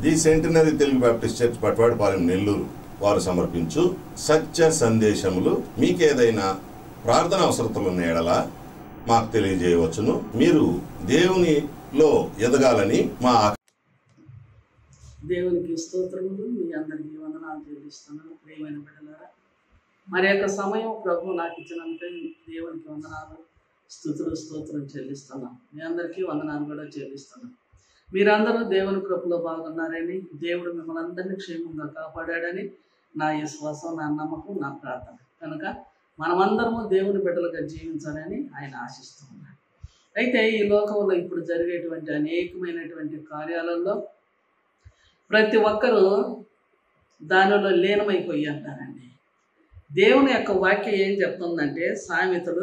The centenary Telugu Baptist church Patwadipalem Nellore వారు సమర్పించు సత్య సందేశములు. మీకేదైనా ప్రార్థన అవసరతలు ఉన్న ఎడల మాకు తెలియజేయవచ్చును. మీరు దేవునిలో ఎదగాలని మా దేవునికి స్తోత్రములు. మీ అందరికీ వందనాలు చెల్లిస్తున్నాను. ప్రియమైన బిడ్డలారా, మరి యొక్క సమయం ప్రభు నాకు ఇచ్చినందుకే దేవునికి వందనాలు, స్తోత్రం చెల్లిస్తున్నాం. మీ అందరికీ వందనాలు కూడా చెల్లిస్తున్నాం. మీరందరూ దేవుని కృపలో బాగున్నారని, దేవుడు మిమ్మల్ని అందరినీ క్షేమంగా కాపాడాడని నా విశ్వాసం, నా నమ్మకం, నా ప్రార్థన. కనుక మనమందరము దేవుని బిడ్డలుగా జీవించాలని ఆయన ఆశిస్తున్నాడు. అయితే ఈ లోకంలో ఇప్పుడు జరిగేటువంటి అనేకమైనటువంటి కార్యాలలో ప్రతి ఒక్కరూ దానిలో లీనమైపోయి అంటారండి. దేవుని యొక్క వాక్యం ఏం చెప్తుందంటే, సామెతలు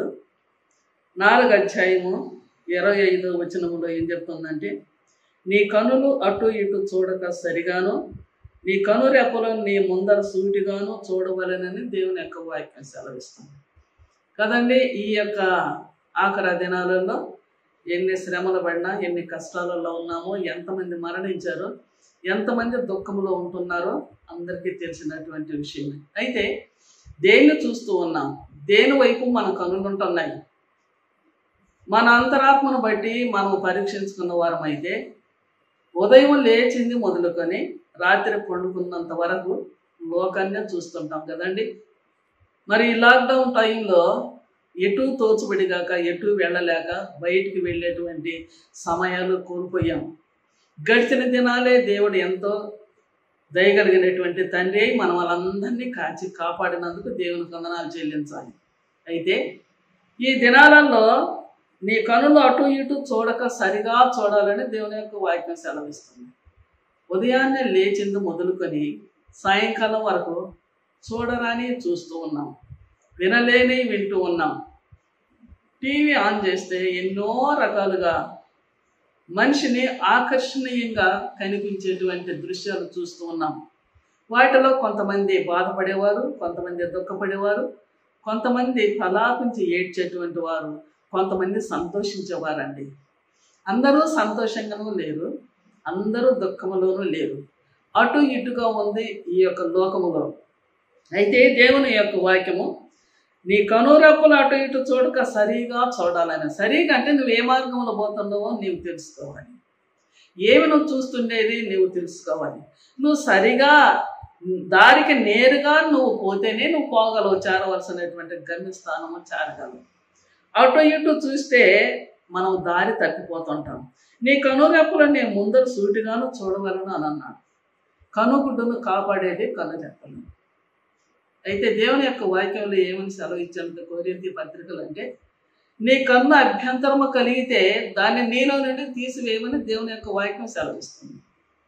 4:25 ఏం చెప్తుందంటే, నీ కనులు అటు ఇటు చూడక సరిగాను, నీ కనురెప్పలను నీ ముందర సూటిగాను చూడవలెనని దేవుని యొక్క వాక్యం సెలవిస్తుంది కదండి. ఈ యొక్క ఆఖరి దినాలలో ఎన్ని శ్రమలు పడినా, ఎన్ని కష్టాలలో ఉన్నామో, ఎంతమంది మరణించారో, ఎంతమంది దుఃఖంలో ఉంటున్నారో అందరికీ తెలిసినటువంటి విషయం. అయితే దేన్ని చూస్తూ ఉన్నాం? దేని వైపు మన కనులు ఉంటున్నాయి? మన అంతరాత్మను బట్టి మనం పరీక్షించుకున్న వారం అయితే ఉదయం లేచింది మొదలుకొని రాత్రి పండుకున్నంత వరకు లోకాన్నే చూస్తుంటాం కదండి. మరి ఈ లాక్డౌన్ టైంలో ఎటు తోచుబడిగాక, ఎటు వెళ్ళలేక బయటికి వెళ్ళేటువంటి సమయాలు కోల్పోయాం. గడిచిన దినాలే దేవుడు ఎంతో దయగలిగినటువంటి తండ్రి మనం వాళ్ళందరినీ కాపాడినందుకు దేవునికి వందనాలు చెల్లించాలి. అయితే ఈ దినాలలో నీ కనులు అటు ఇటు చూడక సరిగా చూడాలని దేవుని యొక్క వాక్యం సెలవిస్తుంది. ఉదయాన్నే లేచింది మొదలుకొని సాయంకాలం వరకు చూడరాని చూస్తూ ఉన్నాం, వినలేని వింటూ ఉన్నాం. టీవీ ఆన్ చేస్తే ఎన్నో రకాలుగా మనిషిని ఆకర్షణీయంగా కనిపించేటువంటి దృశ్యాలు చూస్తూ ఉన్నాం. వాటిలో కొంతమంది బాధపడేవారు, కొంతమంది దుఃఖపడేవారు, కొంతమంది ప్రలాపించి ఏడ్చేటువంటి వారు, కొంతమంది సంతోషించేవారండి. అందరూ సంతోషంగానూ లేరు, అందరూ దుఃఖములోనూ లేరు. అటు ఇటుగా ఉంది ఈ యొక్క లోకములో. అయితే దేవుని యొక్క వాక్యము, నీ కనురెప్పలు అటు ఇటు చూడక సరిగా చూడాలని. సరిగా అంటే నువ్వు ఏ మార్గంలో పోతున్నావో నీవు తెలుసుకోవాలి. ఏమి నువ్వు చూస్తుండేది నీవు తెలుసుకోవాలి. నువ్వు సరిగా దారికి నేరుగా నువ్వు పోతేనే నువ్వు పోగలవు, చేరవలసినటువంటి గమ్యస్థానము చేరగలవు. అటు ఇటు చూస్తే మనం దారి తప్పిపోతుంటాం. నీ కనురెప్పలు నీ ముందర సూటిగాను చూడవలను అని అన్నాడు. కనుగుడ్డును కాపాడేది కనురెప్పలు. అయితే దేవుని యొక్క వాక్యంలో ఏమని సెలవు ఇచ్చానంటే, కొరింథీ పత్రికలు అంటే, నీ కన్ను అభ్యంతరము కలిగితే దాన్ని నీలో నుండి తీసివేయమని దేవుని యొక్క వాక్యం సెలవిస్తుంది.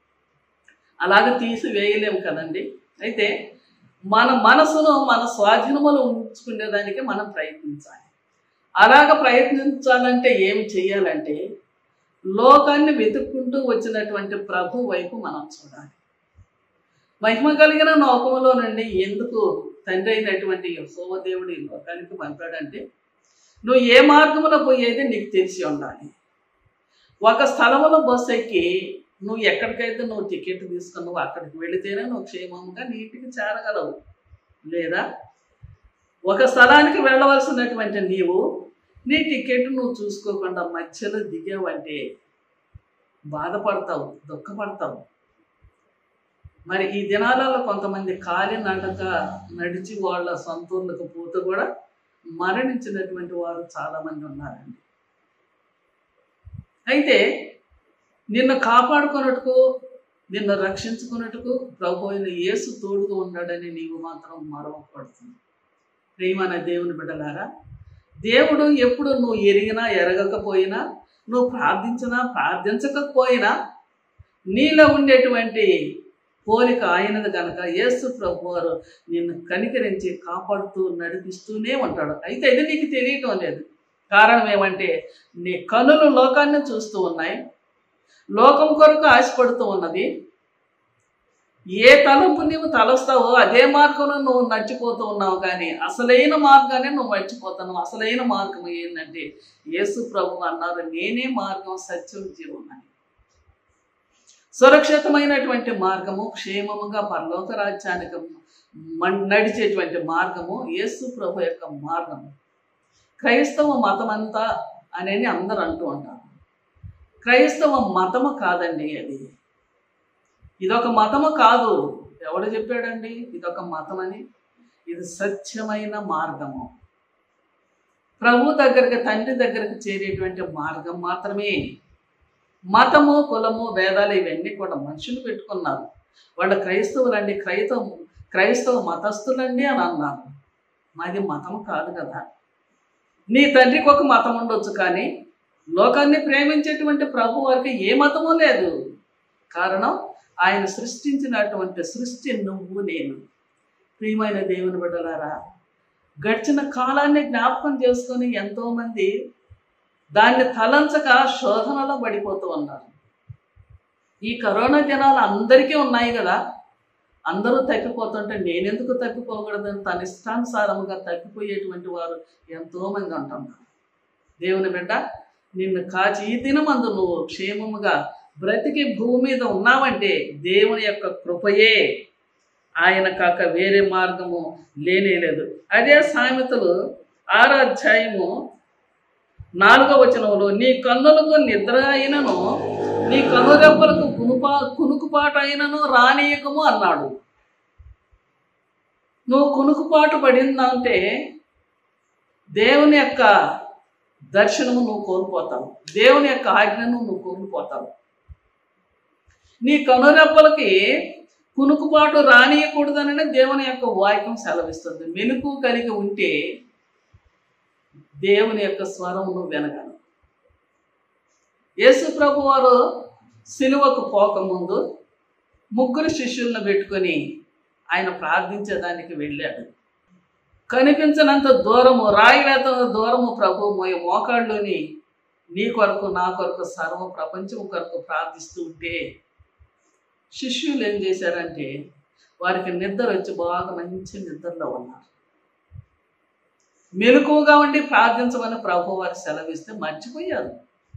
అలాగే తీసివేయలేము కదండి. అయితే మన మనసును మన స్వాధీనములో ఉంచుకునేదానికి మనం ప్రయత్నించాలి. అలాగ ప్రయత్నించాలంటే ఏం చెయ్యాలంటే, లోకాన్ని వెతుక్కుంటూ వచ్చినటువంటి ప్రభు వైపు మనం చూడాలి. మహిమ కలిగిన లోకములో నుండి ఎందుకు తండ్రి అయినటువంటి యెహోవా దేవుడు ఈ లోకానికి పంపాడంటే, నువ్వు ఏ మార్గంలో పోయేది నీకు తెలిసి ఉండాలి. ఒక స్థలములో బస్సు ఎక్కి నువ్వు ఎక్కడికైతే నువ్వు టికెట్ తీసుకున్నావు అక్కడికి వెళితేనే నువ్వు క్షేమంగా నీటికి చేరగలవు. లేదా ఒక స్థలానికి వెళ్ళవలసినటువంటి నీవు నీ టికెట్ నువ్వు చూసుకోకుండా మధ్యలో దిగావంటే బాధపడతావు, దుఃఖపడతావు. మరి ఈ దినాలలో కొంతమంది కాలినడక నడిచి వాళ్ళ సొంతూర్లకు పోతూ కూడా మరణించినటువంటి వారు చాలామంది ఉన్నారండి. అయితే నిన్ను కాపాడుకున్నట్టుకు, నిన్ను రక్షించుకున్నట్టుకు ప్రభు అయిన యేసు తోడుగా ఉన్నాడని నీవు మాత్రం మరవకూడదు. ప్రియమైన దేవుని బిడ్డలారా, దేవుడు ఎప్పుడు నువ్వు ఎరిగినా ఎరగకపోయినా, నువ్వు ప్రార్థించినా ప్రార్థించకపోయినా నీలో ఉండేటువంటి పోలిక ఆయనది కనుక యేసు ప్రభు వారు నిన్ను కనికరించి కాపాడుతూ నడిపిస్తూనే ఉంటాడు. అయితే ఇది నీకు తెలియటం లేదు. కారణం ఏమంటే, నీ కనులు లోకాన్ని చూస్తూ ఉన్నాయి, లోకం కొరకు ఆశపడుతూ ఉన్నది. ఏ తలంపు నీవు తలస్తావో అదే మార్గంలో నువ్వు నడిచిపోతూ ఉన్నావు, కానీ అసలైన మార్గాన్ని నువ్వు మర్చిపోతున్నావు. అసలైన మార్గం ఏంటంటే, యేసు ప్రభు అన్నారు, నేనే మార్గం, సత్యం, జీవం అని. సురక్షితమైనటువంటి మార్గము, క్షేమముగా పరలోక రాజ్యానికి నడిచేటువంటి మార్గము యేసు ప్రభు యొక్క మార్గము. క్రైస్తవ మతం అంతా అనేది అందరూ అంటూ ఉంటారు. క్రైస్తవ మతము కాదండి అది. ఇదొక మతము కాదు. ఎవడు చెప్పాడండి ఇదొక మతం అని? ఇది సత్యమైన మార్గము. ప్రభు దగ్గరికి, తండ్రి దగ్గరికి చేరేటువంటి మార్గం మాత్రమే. మతము, కులము, భేదాలు ఇవన్నీ కూడా మనుషులు పెట్టుకున్నారు. వాళ్ళు క్రైస్తవులండి, క్రైస్తవ మతస్థులండి అని అన్నారు. మాది మతం కాదు కదా. నీ తండ్రికి ఒక మతం ఉండొచ్చు, కానీ లోకాన్ని ప్రేమించేటువంటి ప్రభు వారికి ఏ మతము లేదు. కారణం ఆయన సృష్టించినటువంటి సృష్టి నువ్వు నేను. ప్రియమైన దేవుని బిడ్డలారా, గడిచిన కాలాన్ని జ్ఞాపకం చేసుకొని ఎంతోమంది దాన్ని తలంచక శోధనలో పడిపోతూ ఉన్నారు. ఈ కరోనా దినాలు అందరికీ ఉన్నాయి కదా. అందరూ తప్పిపోతుంటే నేనెందుకు తప్పిపోకూడదని తన ఇష్టానుసారముగా తప్పిపోయేటువంటి వారు ఎంతోమంది అంటున్నారు. దేవుని బిడ్డ, నిన్ను కాచి ఈ దినమందు నువ్వు క్షేమముగా బ్రతికి భూమి మీద ఉన్నావంటే దేవుని యొక్క కృపయే. ఆయన కాక వేరే మార్గము లేనేలేదు. అదే సామెతలు 6వ అధ్యాయము 4వ వచనంలో, నీ కన్నులకు నిద్ర అయినను, నీ కనురెప్పలకు కునుకుపాటు అయినను రానీయకము అన్నాడు. నువ్వు కునుకుపాటు పడిందంటే దేవుని యొక్క దర్శనము నువ్వు కోల్పోతావు, దేవుని యొక్క ఆజ్ఞను నువ్వు కోల్పోతావు. నీ కనురెప్పలకి కునుకుపాటు రానియకూడదనని దేవుని యొక్క వాక్యం సెలవిస్తుంది. మెలుకు కలిగి ఉంటే దేవుని యొక్క స్వరం నువ్వు వినగలవు. యేసు ప్రభు వారు సిలువకు పోకముందు 3 శిష్యులను పెట్టుకొని ఆయన ప్రార్థించేదానికి వెళ్ళాడు. కనిపించినంత దూరము, రాయి వేతన దూరము ప్రభు మోకాళ్ళుని నీ కొరకు, నా కొరకు, సర్వ ప్రపంచం కొరకు ప్రార్థిస్తూ ఉంటే శిష్యులు ఏం చేశారంటే వారికి నిద్ర వచ్చి బాగా మంచి నిద్రలో ఉన్నారు. మెలకువగా ఉండి ప్రార్థించమని ప్రభు వారు సెలవిస్తే మర్చిపోయారు.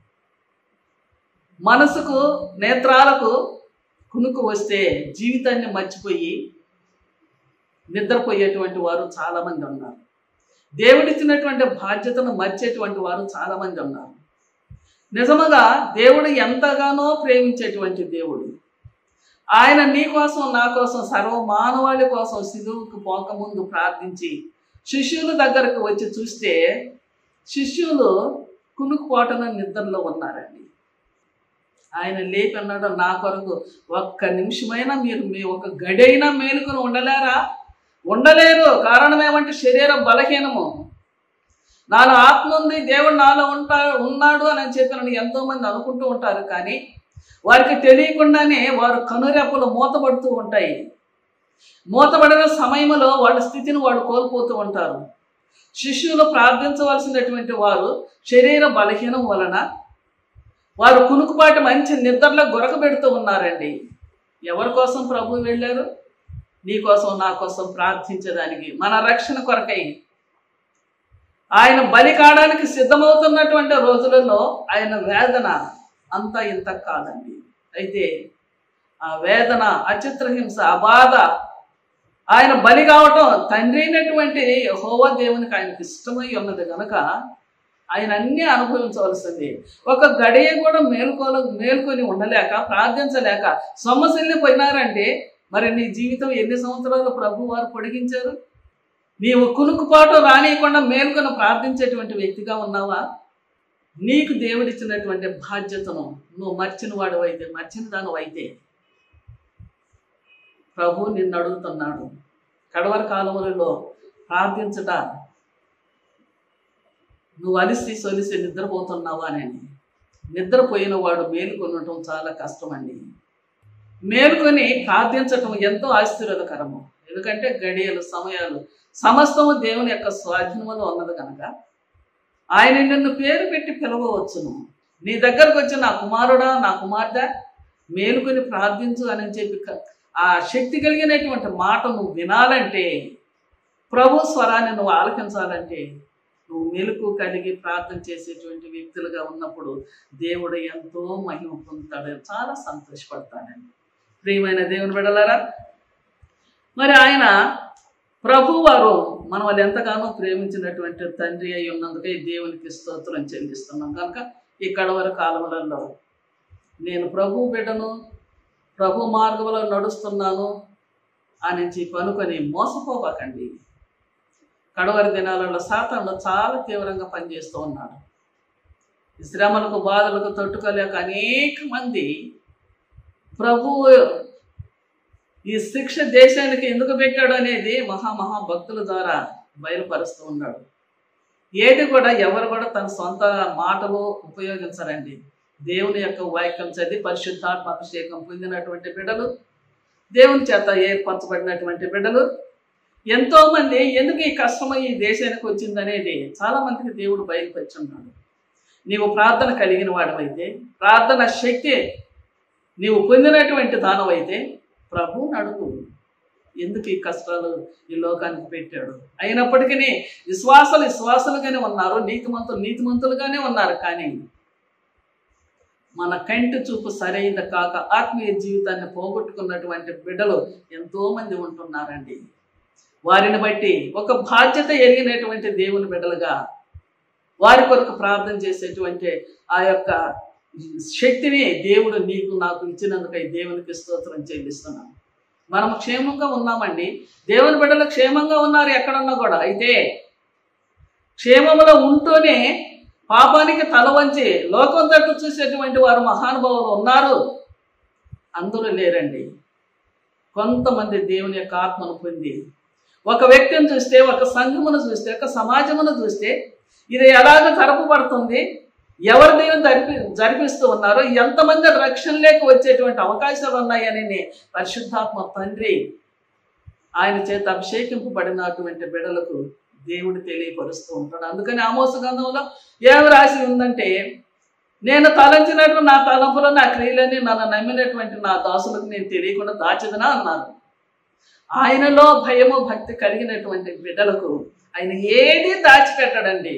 మనసుకు, నేత్రాలకు కునుకు వస్తే జీవితాన్ని మర్చిపోయి నిద్రపోయేటువంటి వారు చాలామంది ఉన్నారు. దేవుడిచ్చినటువంటి బాధ్యతను మర్చేటువంటి వారు చాలామంది ఉన్నారు. నిజముగా దేవుడు ఎంతగానో ప్రేమించేటువంటి దేవుడు. ఆయన నీ కోసం, నా కోసం, సర్వ మానవాళి కోసం సిలువకు పోకముందు ప్రార్థించి శిష్యుల దగ్గరకు వచ్చి చూస్తే శిష్యులు కునుకుపాటున నిద్రలో ఉన్నారండి. ఆయన లేపి అన్నాడు, నా కొరకు ఒక్క నిమిషమైనా మీరు ఒక గడైనా మేలుకొని ఉండలేరా? ఉండలేరు. కారణం ఏమంటే శరీరం బలహీనము. నాలో ఆత్మ ఉంది, దేవుడు నాలో ఉన్నాడు అని చెప్పి ఎంతోమంది అనుకుంటూ ఉంటారు. కానీ వారికి తెలియకుండానే వారు కనురెప్పలు మూతపడుతూ ఉంటాయి. మూతబడిన సమయంలో వాళ్ళ స్థితిని వాడు కోల్పోతూ ఉంటారు. శిష్యులు ప్రార్థించవలసినటువంటి వారు శరీర బలహీనం వలన వారు కునుకుపాటి మంచి నిద్రలో గొరకబెడుతూ ఉన్నారండి. ఎవరి కోసం ప్రభు వెళ్ళారు? నీ కోసం, నా కోసం ప్రార్థించడానికి, మన రక్షణ కొరకై. ఆయన బలి కావడానికి సిద్ధమవుతున్నటువంటి రోజులలో ఆయన వేదన అంతా ఇంత కాదండి. అయితే ఆ వేదన, అచిత్రహింస, ఆ బాధ, ఆయన బలి కావటం తండ్రి అయినటువంటి యెహోవా దేవునికి ఆయనకి ఇష్టమై ఉన్నది కనుక ఆయన అన్నీ అనుభవించవలసింది. ఒక గడియ కూడా మేల్కొని ఉండలేక, ప్రార్థించలేక సొమ్మసిల్లి పోయినారంటే మరి నీ జీవితం ఎన్ని సంవత్సరాలు ప్రభు వారు పొడిగించారు? నీవు కునుకుపాటు రానియకుండా మేల్కొని ప్రార్థించేటువంటి వ్యక్తిగా ఉన్నావా? నీకు దేవుడిచ్చినటువంటి బాధ్యతను నువ్వు మర్చిన దానివి అయితే ప్రభు నిన్ను అడుగుతున్నాడు, కడవరి కాలములలో ప్రార్థించట నువ్వు అలిసి సొలిసి నిద్రపోతున్నావా అని. నిద్రపోయిన వాడు మేలుకొనటం చాలా కష్టమండి. మేలుకొని ప్రార్థించటం ఎంతో ఆశీర్వాదకరము. ఎందుకంటే గడియలు, సమయాలు సమస్తము దేవుని యొక్క స్వాధీనంలో ఉన్నది కనుక ఆయన నిన్ను పేరు పెట్టి పిలవవచ్చును. నీ దగ్గరకు వచ్చి నా కుమారుడా, నా కుమార్తె మేలుకొని ప్రార్థించు అని చెప్పి ఆ శక్తి కలిగినటువంటి మాట నువ్వు వినాలంటే, ప్రభు స్వరాన్ని నువ్వు ఆలకించాలంటే నువ్వు మెలకు కలిగి ప్రార్థన చేసేటువంటి వ్యక్తులుగా ఉన్నప్పుడు దేవుడు ఎంతో మహిమ పొందుతాడు, చాలా సంతోషపడతాడండి. ప్రియమైన దేవుని బిడ్డలారా, మరి ఆయన ప్రభువారు మనం వాళ్ళు ఎంతగానో ప్రేమించినటువంటి తండ్రి అయి ఉన్నందుకే దేవునికి స్తోత్రం చెల్లిస్తున్నాం. కనుక ఈ కడవర కాలములలో నేను ప్రభు బిడ్డను, ప్రభు మార్గంలో నడుస్తున్నాను అని చెప్పి అనుకొని మోసపోబాకండి. కడవరి దినాలలో సాతాను చాలా తీవ్రంగా పనిచేస్తూ ఉన్నాడు. శ్రమలకు బాధలకు తట్టుకోలేక అనేక మంది ప్రభువు ఈ శిక్ష దేశానికి ఎందుకు పెట్టాడు అనేది మహాభక్తుల ద్వారా బయలుపరుస్తూ ఉన్నాడు. ఏది కూడా ఎవరు కూడా తన సొంత మాటలు ఉపయోగించరండి. దేవుని యొక్క వాక్యం చదివి పరిశుద్ధాత్మ అభిషేకం పొందినటువంటి బిడ్డలు, దేవుని చేత ఏర్పరచబడినటువంటి బిడ్డలు ఎంతోమంది ఎందుకు ఈ కష్టం ఈ దేశానికి వచ్చిందనేది చాలా మందికి దేవుడు బయలుపరుచున్నాడు. నీవు ప్రార్థన కలిగిన వాడవైతే, ప్రార్థన శక్తి నీవు పొందినటువంటి దానవైతే ప్రభువుని అడుగు, ఎందుకు ఈ కష్టాలు ఈ లోకానికి పెట్టాడు. అయినప్పటికీ విశ్వాసులుగానే ఉన్నారు, నీతిమంతులుగానే ఉన్నారు. కానీ మన కంటి చూపు సరైనది కాక ఆత్మీయ జీవితాన్ని పోగొట్టుకున్నటువంటి బిడ్డలు ఎంతోమంది ఉంటున్నారండి. వారిని బట్టి ఒక బాధ్యత ఎరిగినటువంటి దేవుని బిడ్డలుగా వారి కొరకు ప్రార్థన చేసేటువంటి ఆ యొక్క శక్తిని దేవుడు నీకు నాకు ఇచ్చినందుకై దేవునికి స్తోత్రం చెల్లిస్తున్నాను. మనం క్షేమంగా ఉన్నామండి, దేవుని బిడ్డలు క్షేమంగా ఉన్నారు ఎక్కడున్నా కూడా. అయితే క్షేమంలో ఉంటూనే పాపానికి తల వంచి లోకం తట్టు చూసేటువంటి వారు మహానుభావులు ఉన్నారు, అందరూ లేరండి. కొంతమంది దేవుని యొక్క ఆత్మను పొంది ఒక వ్యక్తిని చూస్తే, ఒక సంఘమును చూస్తే, ఒక సమాజమును చూస్తే ఇది ఎలాగ జరపబడుతుంది, ఎవరు దీన్ని జరిపిస్తూ ఉన్నారు, ఎంతమంది రక్షణ లేక వచ్చేటువంటి అవకాశాలు ఉన్నాయని పరిశుద్ధాత్మ తండ్రి ఆయన చేత అభిషేకింపబడినటువంటి బిడ్డలకు దేవుడు తెలియపరుస్తూ ఉంటాడు. అందుకని ఆమోసు గ్రంథంలో ఏమి రాసి ఉందంటే, నేను తలంచినట్టు నా తలంపులు నా క్రియలని నన్ను నమ్మినటువంటి నా దాసులకు నేను తెలియకుండా దాచదనా అన్నారు. ఆయనలో భయము భక్తి కలిగినటువంటి బిడ్డలకు ఆయన ఏది దాచిపెట్టడండి.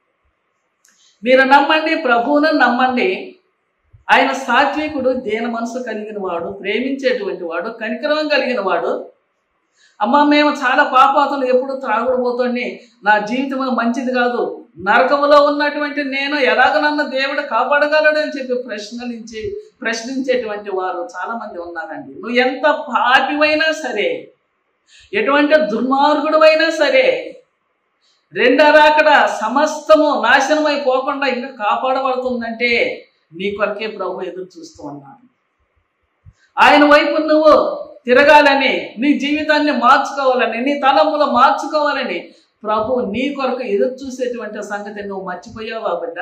మీరు నమ్మండి, ప్రభువును నమ్మండి. ఆయన సాత్వికుడు, దీన మనసు కలిగిన వాడు, ప్రేమించేటువంటి వాడు, కనికరం కలిగిన వాడు. అమ్మ మేము చాలా పాపాతులు, ఎప్పుడు త్రాగుడుపోతుంది, నా జీవితం మంచిది కాదు, నరకములో ఉన్నటువంటి నేను ఎలాగ నన్ను దేవుడు కాపాడగలడని చెప్పి ప్రశ్నించేటువంటి వారు చాలా మంది ఉన్నారండి. నువ్వు ఎంత పాపివైనా సరే, ఎటువంటి దుర్మార్గుడు అయినా సరే, రెండరాకడ సమస్తము నాశనమైపోకుండా ఇంకా కాపాడబడుతుందంటే నీ కొరకే ప్రభు ఎదురు చూస్తూ ఉన్నాడు. ఆయన వైపు నువ్వు తిరగాలని, నీ జీవితాన్ని మార్చుకోవాలని, నీ తలంపులు మార్చుకోవాలని ప్రభు నీ కొరకు ఎదురు చూసేటువంటి సంగతి నువ్వు మర్చిపోయావా బిడ్డ?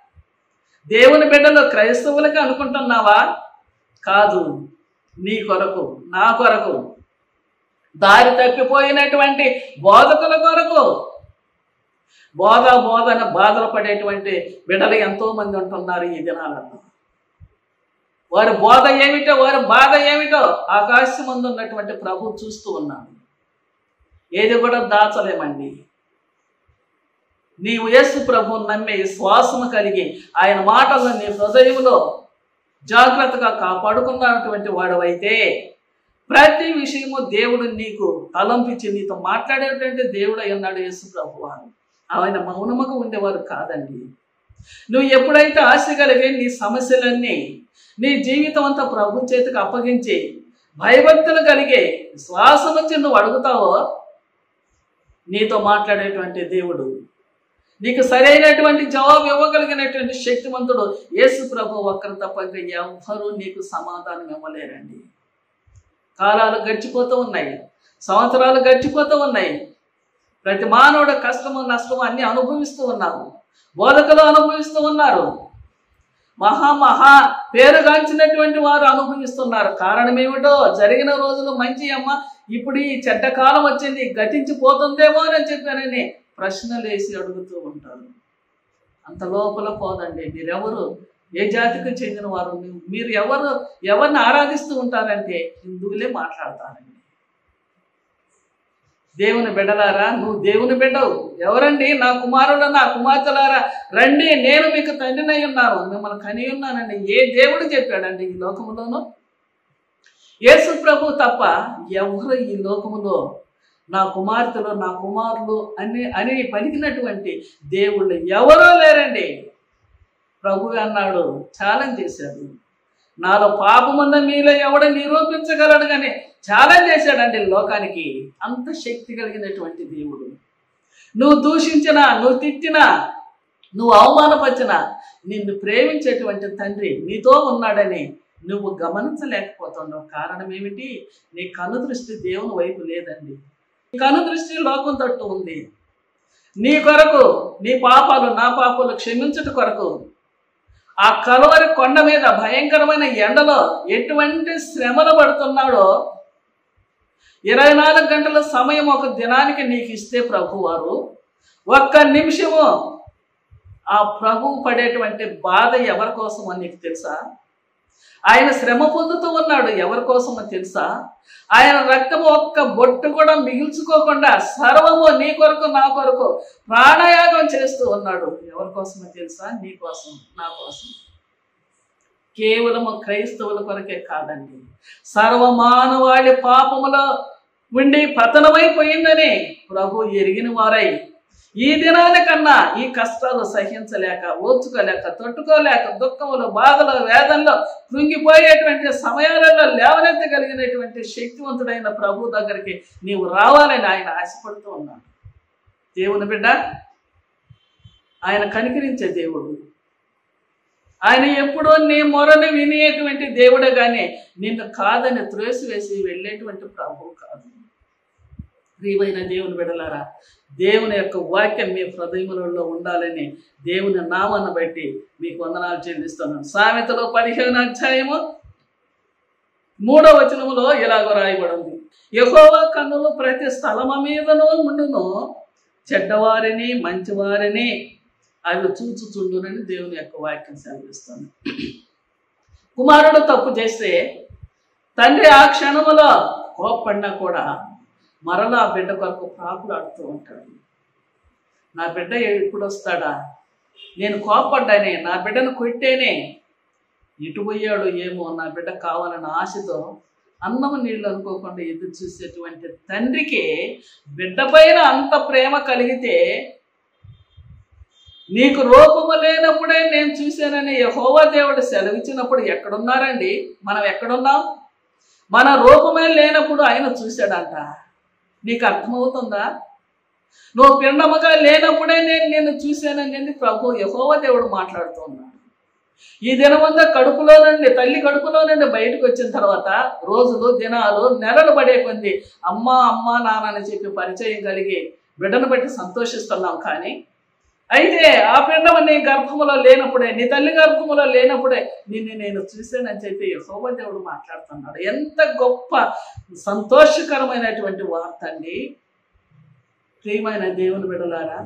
దేవుని బిడ్డలు క్రైస్తవులకి అనుకుంటున్నావా? కాదు, నీ కొరకు, నా కొరకు, దారి తప్పిపోయినటువంటి బోధకుల కొరకు, బోధన బాధలు పడేటువంటి బిడ్డలు ఎంతో మంది ఉంటున్నారు ఈ దినాలలో. వారి బోధ ఏమిటో, వారి బాధ ఏమిటో ఆకాశం ముందు ఉన్నటువంటి ప్రభు చూస్తూ ఉన్నాడు. ఏది కూడా దాచలేమండి. నీవు యేసు ప్రభువుని నమ్మే విశ్వాసము కలిగి ఆయన మాటలను నీ హృదయంలో జాగ్రత్తగా కాపాడుకున్నటువంటి వాడవైతే ప్రతి విషయము దేవుడు నీకు తలంపించి నీతో మాట్లాడేటువంటి దేవుడు అయి ఉన్నాడు యేసు ప్రభువు. ఆయన మౌనముగా ఉండేవారు కాదండి. నువ్వు ఎప్పుడైతే ఆశ కలిగి నీ సమస్యలన్నీ, నీ జీవితం అంతా ప్రభు చేతికి అప్పగించి భయభక్తులు కలిగే శ్వాసం వచ్చి నువ్వు అడుగుతావో, నీతో మాట్లాడేటువంటి దేవుడు, నీకు సరైనటువంటి జవాబు ఇవ్వగలిగినటువంటి శక్తివంతుడు యేసు ప్రభు ఒక్కరు తప్ప ఎవ్వరూ నీకు సమాధానం ఇవ్వలేరండి. కాలాలు గడిచిపోతూ ఉన్నాయి, సంవత్సరాలు గడిచిపోతూ ఉన్నాయి. ప్రతి మానవుడు కష్టము నష్టము అన్ని అనుభవిస్తూ ఉన్నారు, బోధకులు అనుభవిస్తూ ఉన్నారు, మహా పేరుగాంచినటువంటి వారు అనుభవిస్తున్నారు. కారణం ఏమిటో, జరిగిన రోజులు మంచి అమ్మ, ఇప్పుడు ఈ చెడ్డ కాలం వచ్చింది, గతించిపోతుందేమో అని చెప్పానని ప్రశ్నలు వేసి అడుగుతూ ఉంటారు. అంత లోపల పోదండి. మీరెవరు, ఏ జాతికి చెందిన వారు, మీరు ఎవరిని ఆరాధిస్తూ ఉంటారంటే హిందువులే మాట్లాడతారండి. దేవుని బిడ్డలారా, నువ్వు దేవుని బిడ్డవు. ఎవరండి? నా కుమారుడు, నా కుమార్తెలారా రండి, నేను మీకు తండ్రినై ఉన్నాను, మిమ్మల్ని కని ఉన్నానండి. ఏ దేవుడు చెప్పాడండి ఈ లోకములోనూ? యేసు ప్రభు తప్ప ఎవరు ఈ లోకములో నా కుమార్తెలు, నా కుమారులు అని పలికినటువంటి దేవుళ్ళు ఎవరో లేరండి. ప్రభు అన్నాడు, ఛాలెంజ్ చేశాడు, నాలో పాపమున్న మీలో ఎవడు నిరూపించగలడు కానీ ఛాలెంజ్ చేశాడండి లోకానికి. అంత శక్తి కలిగినటువంటి దేవుడు. నువ్వు దూషించినా, నువ్వు తిట్టినా, నువ్వు అవమానపరిచినా నిన్ను ప్రేమించేటువంటి తండ్రి నీతో ఉన్నాడని నువ్వు గమనించలేకపోతున్నావు. కారణం ఏమిటి? నీ కను దృష్టి దేవుని వైపు లేదండి. నీ కను దృష్టి లోకం తట్టు ఉంది. నీ కొరకు, నీ పాపాలు నా పాపాలు క్షమించుట కొరకు ఆ కలువరి కొండ మీద భయంకరమైన ఎండలో ఎటువంటి శ్రమలు పడుతున్నాడో 24 గంటల సమయం ఒక దినానికి నీకు ఇస్తే ప్రభువారు ఒక్క నిమిషము ఆ ప్రభువు పడేటువంటి బాధ ఎవరి కోసమో నీకు తెలుసా? ఆయన శ్రమ పొందుతూ ఉన్నాడు ఎవరి కోసమో తెలుసా? ఆయన రక్తము ఒక్క బొట్టు కూడా మిగిల్చుకోకుండా సర్వము నీ కొరకు నా కొరకు ప్రాణయాగం చేస్తూ ఉన్నాడు. ఎవరి కోసమో తెలుసా? నీ కోసం, నా కోసం. కేవలము క్రైస్తవుల కొరకే కాదండి, సర్వమానవాళి పాపములో ఉండి పతనమైపోయిందని ప్రభు ఎరిగిన వారై ఈ దినానికన్నా ఈ కష్టాలు సహించలేక, ఓర్చుకోలేక, తట్టుకోలేక, దుఃఖములు, బాధలు, వేదనలో కృంగిపోయేటువంటి సమయాలలో లేవనెత్తగలిగినటువంటి శక్తివంతుడైన ప్రభు దగ్గరికి నీవు రావాలని ఆయన ఆశపడుతూ ఉన్నాడు. దేవుని బిడ్డ, ఆయన కనికరించే దేవుడు. ఆయన ఎప్పుడో నీ మొరని వినేటువంటి దేవుడే కానీ నిన్ను కాదని త్రోసివేసి వెళ్ళేటువంటి ప్రభువు కాదు. ప్రియమైన దేవుని బిడ్డలారా, దేవుని యొక్క వాక్యం మీ హృదయములలో ఉండాలని దేవుని నామాన్ని బట్టి మీకు వందనాలు చెల్లిస్తున్నాను. సామెతలో 15వ అధ్యాయము 3వ వచనములో ఇలాగ రాయబడింది, యెహోవా కన్నులు ప్రతి స్థలము మీదనూ ఉండును, చెడ్డవారిని మంచివారిని అవి చూచుచుండునని దేవుని యొక్క వాక్యం సెలవిస్తుంది. కుమారుడు తప్పు చేస్తే తండ్రి ఆ క్షణములో కోప్పడినా కూడా మరలా ఆ బిడ్డ కొరకు ప్రాకులాడుతూ ఉంటాడు. నా బిడ్డ ఎప్పుడు వస్తాడా, నేను కోప్పడ్డానే, నా బిడ్డను కొట్టేనే, ఇటు పోయాడు ఏమో, నా బిడ్డ కావాలన్న ఆశతో అన్నము నీళ్ళు అనుకోకుండా ఎదురు చూసేటువంటి తండ్రికి బిడ్డ పైన అంత ప్రేమ కలిగితే, నీకు రూపము లేనప్పుడే నేను చూశానని యెహోవా దేవుడు సెలవిచ్చినప్పుడు ఎక్కడున్నారండి? మనం ఎక్కడున్నాం? మన రూపమే లేనప్పుడు ఆయన చూశాడంట. నీకు అర్థమవుతుందా? నువ్వు పిండముగా లేనప్పుడే నేను నిన్ను చూశానని ప్రభు యెహోవా దేవుడు మాట్లాడుతూ ఉన్నాడు. ఈ దినమంతా కడుపులో నుండి, తల్లి కడుపులో నుండి బయటకు వచ్చిన తర్వాత రోజులు, దినాలు, నెలలు పడే కొంది అమ్మా అమ్మా నాన్నని చెప్పి పరిచయం కలిగి బిడ్డను బట్టి సంతోషిస్తున్నాం. కానీ అయితే ఆ పిండము నీ గర్భములో లేనప్పుడే, నీ తల్లి గర్భములో లేనప్పుడే నిన్ను నేను చూశానని చెప్పి యెహోవా దేవుడు మాట్లాడుతున్నాడు. ఎంత గొప్ప సంతోషకరమైనటువంటి వార్త అండి. ప్రియమైన దేవుని బిడ్డలారా,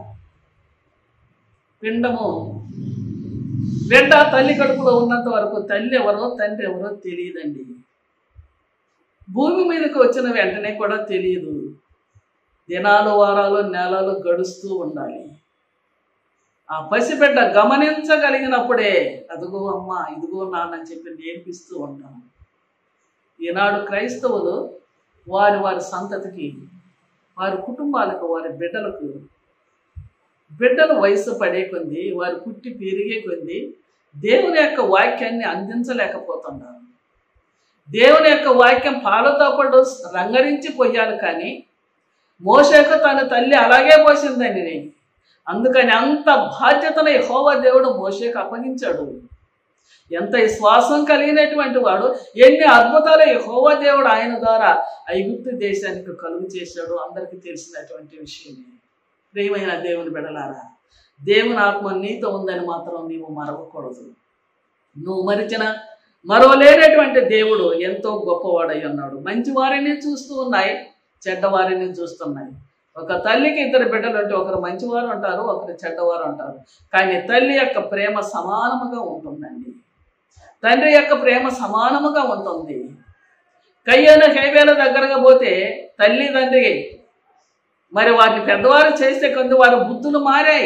పిండము బిడ్డ తల్లి కడుపులో ఉన్నంత వరకు తల్లి ఎవరో తండ్రి ఎవరో తెలియదండి. భూమి మీదకి వచ్చిన వెంటనే కూడా తెలియదు. దినాలు, వారాలు, నెలలు గడుస్తూ ఉండాలి. ఆ పసిబిడ్డ గమనించగలిగినప్పుడే అదిగో అమ్మ, ఇదిగో నాన్న అని చెప్పి నేర్పిస్తూ ఉంటాను. ఈనాడు క్రైస్తవులు వారి వారి సంతతికి, వారి కుటుంబాలకు, వారి బిడ్డలకు, బిడ్డల వయసు పడే కొంది, వారు పుట్టి పెరిగే కొంది దేవుని యొక్క వాక్యాన్ని అందించలేకపోతున్నారు. దేవుని యొక్క వాక్యం పాలతో పాటు రంగరించి పోయాలి. కానీ మోషేకు తన తల్లి అలాగే పోసిందని, అందుకని అంత బాధ్యతను యెహోవా దేవుడు మోషేకు అప్పగించాడు. ఎంత విశ్వాసం కలిగినటువంటి వాడు, ఎన్ని అద్భుతాలు యెహోవా దేవుడు ఆయన ద్వారా ఐగుప్తు దేశానికి కలుగు చేశాడు, అందరికీ తెలిసినటువంటి విషయమే. ప్రియమైన దేవుని బిడ్డలారా, దేవుని ఆత్మ నీతో ఉందని మాత్రం నీవు మరవకూడదు. నువ్వు మరిచిన మరవలేనటువంటి దేవుడు ఎంతో గొప్పవాడై ఉన్నాడు. మంచి వారిని చూస్తూ ఉన్నాయి, చెడ్డవారిని చూస్తున్నాయి. ఒక తల్లికి 2 బిడ్డలు అంటే ఒకరు మంచివారు ఉంటారు, ఒకరు చెడ్డవారు ఉంటారు. కానీ తల్లి యొక్క ప్రేమ సమానముగా ఉంటుందండి. తండ్రి యొక్క ప్రేమ సమానముగా ఉంటుంది. కయ్యను హేబేలు దగ్గరగా పోతే తల్లి తండ్రి మరి వాటిని పెద్దవారు చేస్తే కొంత వారి బుద్ధులు మారాయి.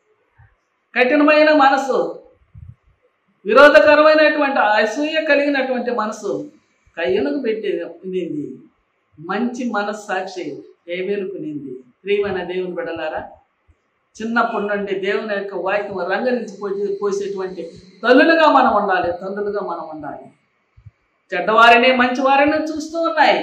కఠినమైన మనసు, విరోధకరమైనటువంటి అసూయ కలిగినటువంటి మనసు కయ్యనుకు పెట్టింది. మంచి మనస్సాక్షి హేబేలుకునింది. ప్రియమైన దేవుని బిడ్డలారా, చిన్నప్పటి నుండి దేవుని యొక్క వాక్యం రంగరించి పోసేటువంటి తల్లులుగా మనం ఉండాలి, తండ్రులుగా మనం ఉండాలి. చెడ్డవారిని మంచివారిని చూస్తూ ఉన్నాయి.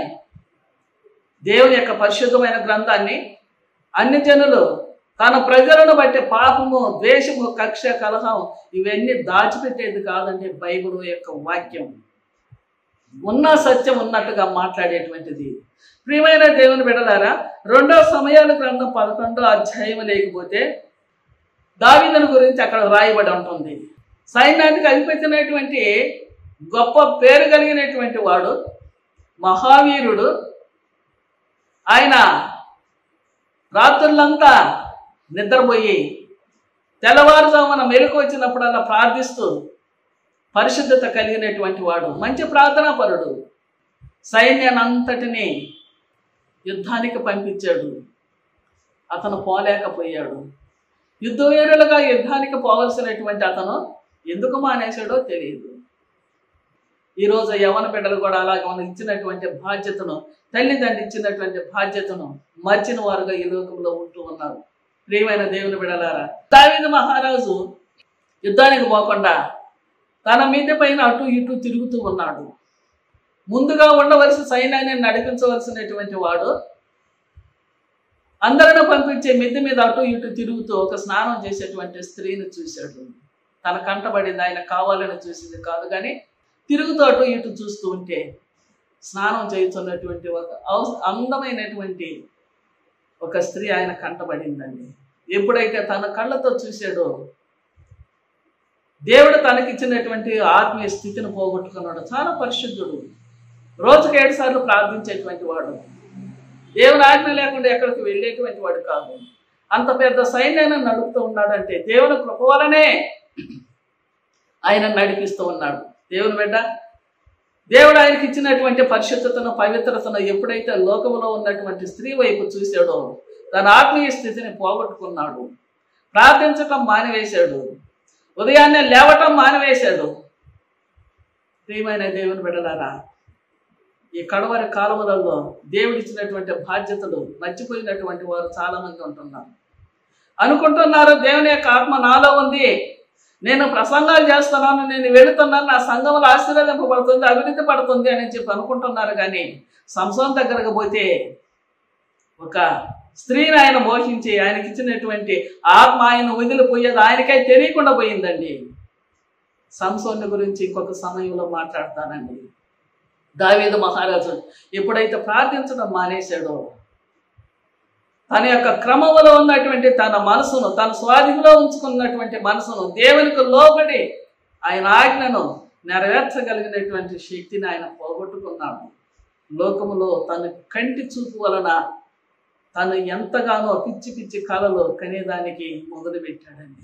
దేవుని యొక్క పరిశుద్ధమైన గ్రంథాన్ని అన్ని జనులు తన ప్రజలను బట్టి పాపము, ద్వేషము, కక్ష, కలహం ఇవన్నీ దాచిపెట్టేది కాదండి. బైబిల్ యొక్క వాక్యం ఉన్న సత్యం ఉన్నట్టుగా మాట్లాడేటువంటిది. ప్రియమైన దేవుని బిడ్డలారా, 2 సమయాల గ్రంథం 11వ అధ్యాయం లేకపోతే దావీదుని గురించి అక్కడ రాయబడి ఉంటుంది. సైన్యానికి అధిపతినటువంటి గొప్ప పేరు కలిగినటువంటి వాడు, మహావీరుడు. ఆయన రాత్రులంతా నిద్రపోయి తెల్లవారుజామున మెలకు వచ్చినప్పుడల్లా ప్రార్థిస్తూ పరిశుద్ధత కలిగినటువంటి వాడు, మంచి ప్రార్థనాపరుడు. సైన్యాన్ని అంతటినీ యుద్ధానికి పంపించాడు. అతను పోలేకపోయాడు. యుద్ధవీరులుగా యుద్ధానికి పోవలసినటువంటి అతను ఎందుకు మానేశాడో తెలియదు. ఈరోజు యవన బిడ్డలు కూడా అలాగే మనం ఇచ్చినటువంటి బాధ్యతను, తల్లిదండ్రులు ఇచ్చినటువంటి బాధ్యతను మర్చిన వారుగా ఈ లోకంలో ఉంటూ ఉన్నారు. ప్రియమైన దేవుని బిడ్డలారా, దావీదు మహారాజు యుద్ధానికి పోకుండా తన మీద పైన అటు ఇటు తిరుగుతూ ఉన్నాడు. ముందుగా ఉండవలసిన సైన్యాన్ని నడిపించవలసినటువంటి వాడు అందరిని పంపించే మిద్దె మీద అటు ఇటు తిరుగుతూ ఒక స్నానం చేసేటువంటి స్త్రీని చూశాడు. తన కంటబడింది, ఆయన కావాలని చూసింది కాదు, కానీ తిరుగుతూ అటు ఇటు చూస్తూ ఉంటే స్నానం చేస్తున్నటువంటి ఒక అందమైనటువంటి ఒక స్త్రీ ఆయన కంటబడిందండి. ఎప్పుడైతే తన కళ్ళతో చూశాడో దేవుడు తనకిచ్చినటువంటి ఆత్మీయ స్థితిని పోగొట్టుకున్నాడు. చాలా పరిశుద్ధుడు, రోజుకు 7 సార్లు ప్రార్థించేటువంటి వాడు, దేవుని ఆజ్ఞ లేకుండా ఎక్కడికి వెళ్ళేటువంటి వాడు కాదు. అంత పెద్ద సైన్యాన్ని నడుపుతూ ఉన్నాడంటే దేవుని కృప వలనే ఆయన నడిపిస్తూ ఉన్నాడు. దేవుని బిడ్డ, దేవుడు ఆయనకి ఇచ్చినటువంటి పరిశుద్ధతను, పవిత్రతను ఎప్పుడైతే లోకంలో ఉన్నటువంటి స్త్రీ వైపు చూశాడో తన ఆత్మీయ స్థితిని పోగొట్టుకున్నాడు. ప్రార్థించటం మానివేశాడు, ఉదయాన్నే లేవటం మానివేశాడు. ప్రియమైన దేవుని బిడ్డలారా, ఈ కడవరి కాలములలో దేవుడిచ్చినటువంటి బాధ్యతలు మర్చిపోయినటువంటి వారు చాలా మంది ఉంటున్నారు. అనుకుంటున్నారు దేవుని యొక్క ఆత్మ నాలో ఉంది, నేను ప్రసంగాలు చేస్తున్నాను, నేను వెళుతున్నాను, నా సంఘంలో ఆశీర్వదింపబడుతుంది, అభివృద్ధి పడుతుంది అని చెప్పి అనుకుంటున్నారు. కానీ సంసోన్ దగ్గరకు పోతే ఒక స్త్రీని ఆయన మోహించి ఆయనకి ఇచ్చినటువంటి ఆత్మ ఆయన వదిలిపోయేది ఆయనకై తెలియకుండా పోయిందండి. సంసోన్ గురించి ఇంకొక సమయంలో మాట్లాడతానండి. దావీదు మహారాజు ఎప్పుడైతే ప్రార్థించడం మానేశాడో తన యొక్క క్రమంలో ఉన్నటువంటి తన మనసును, తన స్వాధీనంలో ఉంచుకున్నటువంటి మనసును దేవునికి లోబడి ఆయన ఆజ్ఞను నెరవేర్చగలిగినటువంటి శక్తిని ఆయన పోగొట్టుకున్నాడు. లోకములో తన కంటి చూపు వలన తను ఎంతగానో పిచ్చి పిచ్చి కళలు కనేదానికి మొదలుపెట్టాడండి.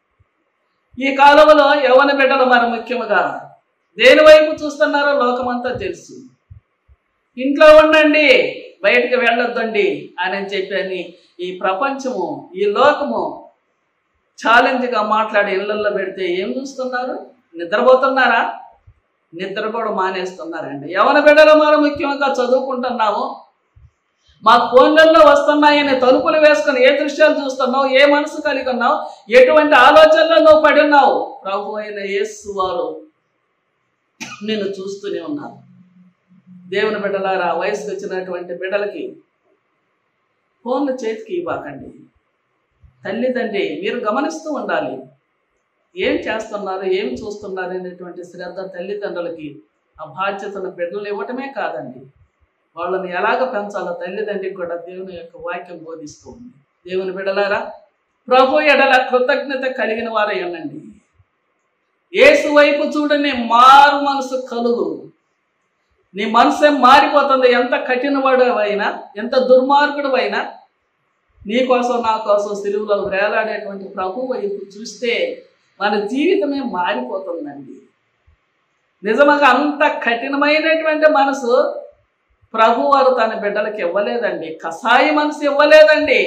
ఈ కాలంలో యవ్వన బిడ్డలు మరి ముఖ్యముగా దేని వైపు చూస్తున్నారో లోకమంతా తెలుసు. ఇంట్లో ఉండండి, బయటకు వెళ్ళొద్దండి అని చెప్పని ఈ ప్రపంచము, ఈ లోకము ఛాలెంజ్గా మాట్లాడి ఇళ్లల్లో పెడితే ఏం చూస్తున్నారు? నిద్రపోతున్నారా? నిద్ర కూడా మానేస్తున్నారండి. యవ్వన బిడ్డలు మరి ముఖ్యంగా చదువుకుంటున్నాము, మా ఫోన్లలో వస్తున్నాయని తలుపులు వేసుకొని ఏ దృశ్యాలు చూస్తున్నావు, ఏ మనసు కలిగి ఉన్నావు, ఎటువంటి ఆలోచనలో నువ్వు పడి ఉన్నావు, ప్రభు అయిన యేసు వారు నేను చూస్తూనే ఉన్నాను. దేవుని బిడ్డలారా, వయసుకు వచ్చినటువంటి బిడ్డలకి ఫోన్లు చేతికి ఇవ్వకండి. తల్లిదండ్రి మీరు గమనిస్తూ ఉండాలి, ఏం చేస్తున్నారు, ఏం చూస్తున్నారు అనేటువంటి శ్రద్ధ తల్లిదండ్రులకి ఆ బాధ్యతను బిడ్డలు ఇవ్వటమే కాదండి, వాళ్ళని ఎలాగ పెంచాలో తల్లిదండ్రికి కూడా దేవుని యొక్క వాక్యం బోధిస్తూ ఉంది. దేవుని బిడ్డలారా, ప్రభు ఎడల కృతజ్ఞత కలిగిన వారే అనండి. యేసు వైపు చూడని మారు మనసు కలుగు. నీ మనసే మారిపోతుంది. ఎంత కఠినవాడు అయినా, ఎంత దుర్మార్గుడు అయినా, నీ కోసం నా కోసం సిలువలో వేలాడేటువంటి ప్రభు వైపు చూస్తే మన జీవితమే మారిపోతుందండి. నిజంగా అంత కఠినమైనటువంటి మనసు ప్రభువారు తన బిడ్డలకు ఇవ్వలేదండి, కసాయి మనసు ఇవ్వలేదండి.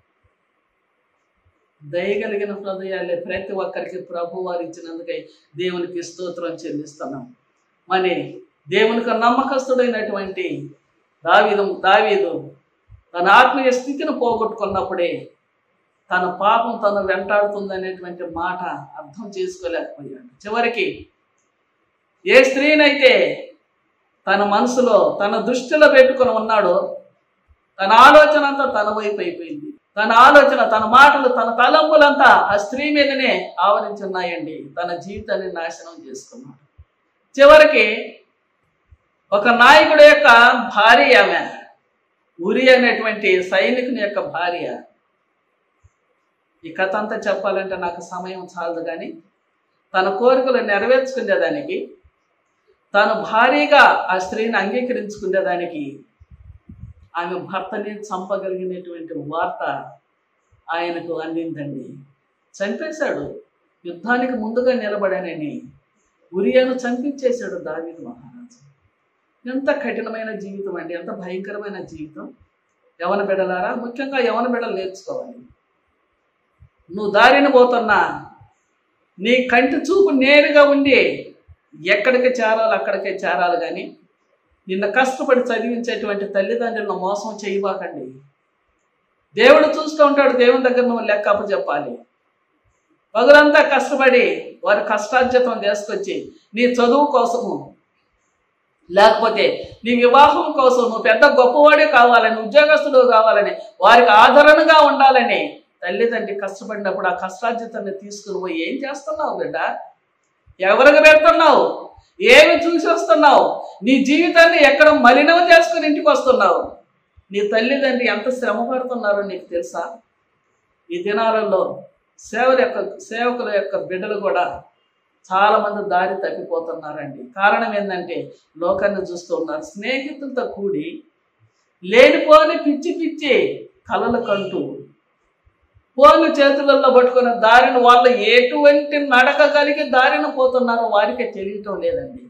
దయగలిగిన హృదయాలే ప్రతి ఒక్కరికి ప్రభువారు ఇచ్చినందుకై దేవునికి స్తోత్రం చెల్లిస్తున్నాం. మరి దేవునికి నమ్మకస్తుడైనటువంటి దావీదు తన ఆత్మీయ స్థితిని పోగొట్టుకున్నప్పుడే తన పాపం తను వెంటాడుతుంది అనేటువంటి మాట అర్థం చేసుకోలేకపోయాడు. చివరికి ఏ స్త్రీనైతే తన మనసులో తన దృష్టిలో పెట్టుకుని ఉన్నాడో తన ఆలోచన అంతా తన వైపు అయిపోయింది. తన ఆలోచన, తన మాటలు, తన తలంపులంతా ఆ స్త్రీ మీదనే ఆవరించున్నాయండి. తన జీవితాన్ని నాశనం చేసుకున్నాడు. చివరికి ఒక నాయకుడి యొక్క భార్య, ఆమె ఉరి అనేటువంటి సైనికుని యొక్క భార్య. ఈ కథ అంతా చెప్పాలంటే నాకు సమయం చాలదు, కానీ తన కోరికలు నెరవేర్చుకునేదానికి, తాను భారీగా ఆ స్త్రీని అంగీకరించుకునేదానికి ఆమె భర్తని చంపగలిగినటువంటి వార్త ఆయనకు అందిందండి. చంపేశాడు. యుద్ధానికి ముందుగా నిలబడానని ఉరియాను చంపించేశాడు దావీదు మహారాజు. ఎంత కఠినమైన జీవితం అండి, ఎంత భయంకరమైన జీవితం. యవన బిడ్డలారా, ముఖ్యంగా యవన బిడ్డలు నేర్చుకోవాలి. నువ్వు దారిని పోతున్నా నీ కంటి చూపు నేరుగా ఉండి ఎక్కడికి చేరాలి అక్కడికే చేరాలి, కానీ నిన్ను కష్టపడి చదివించేటువంటి తల్లిదండ్రులను మోసం చేయబాకండి. దేవుడు చూస్తూ ఉంటాడు. దేవుని దగ్గర నువ్వు లెక్క అప్పచెప్పాలి. పగులంతా కష్టపడి వారి కష్టార్జితం తీసుకొచ్చి నీ చదువు కోసము, లేకపోతే నీ వివాహం కోసం, నువ్వు పెద్ద గొప్పవాడే కావాలని, ఉద్యోగస్తుడు కావాలని, వారికి ఆదరణగా ఉండాలని తల్లిదండ్రి కష్టపడినప్పుడు ఆ కష్టార్జితాన్ని తీసుకుని పోయి ఏం చేస్తున్నావు బిడ్డ? ఎవరికి పెడుతున్నావు? ఏమి చూసి వస్తున్నావు? నీ జీవితాన్ని ఎక్కడ మలినం చేసుకుని ఇంటికి వస్తున్నావు? నీ తల్లిదండ్రి ఎంత శ్రమ పడుతున్నారో నీకు తెలుసా? ఈ దినాలలో సేవకుల యొక్క బిడ్డలు కూడా చాలామంది దారి తప్పిపోతున్నారండి. కారణం ఏంటంటే లోకాన్ని చూస్తూ ఉన్నారు. స్నేహితులతో కూడి లేనిపోని పిచ్చి పిచ్చి కలలు కంటూ ఫోన్లు చేతులలో పట్టుకున్న దారిని వాళ్ళు ఎటువంటి నడక కలిగి దారిన పోతున్నారో వారికి తెలియటం లేదండి.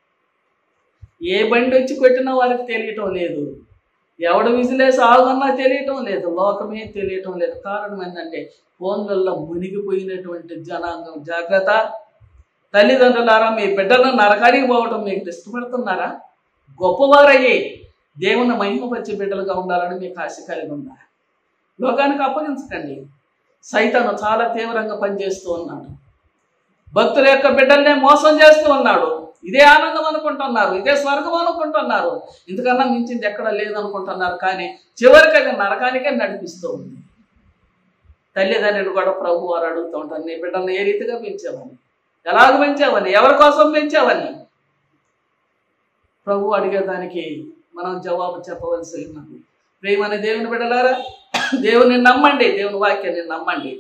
ఏ బండి వచ్చి కొట్టినా వారికి తెలియటం లేదు. ఎవడు విజిలేసి ఆగున్నా తెలియటం లేదు. లోకమే తెలియటం లేదు. కారణం ఏంటంటే ఫోన్లలో మునిగిపోయినటువంటి జనాంగం. జాగ్రత్త తల్లిదండ్రులారా, మీ బిడ్డలను నరకానికి పోవటం మీకు ఇష్టపడుతున్నారా? గొప్పవారయ్యి దేవుని మహిమపరిచే బిడ్డలుగా ఉండాలని మీకు ఆశ కలిగి ఉందా? లోకానికి అప్పగించకండి. సైతాను చాలా తీవ్రంగా పనిచేస్తూ ఉన్నాడు. భక్తుల యొక్క బిడ్డల్నే మోసం చేస్తూ ఉన్నాడు. ఇదే ఆనందం అనుకుంటున్నారు, ఇదే స్వర్గం అనుకుంటున్నారు, ఇంతకన్నా మించింది ఎక్కడ లేదనుకుంటున్నారు. కానీ చివరికి అది నరకానికే నడిపిస్తూ ఉంది. తల్లిదండ్రులు కూడా ప్రభు వారు అడుగుతూ ఉంటారు, నీ బిడ్డలను ఏ రీతిగా పెంచావని, ఎలాగ పెంచావని, ఎవరి కోసం పెంచావని ప్రభు అడిగేదానికి మనం జవాబు చెప్పవలసి ఉన్నది. ప్రేమని దేవుని బిడ్డలారా, దేవుని నమ్మండి, దేవుని వాక్యాన్ని నమ్మండి.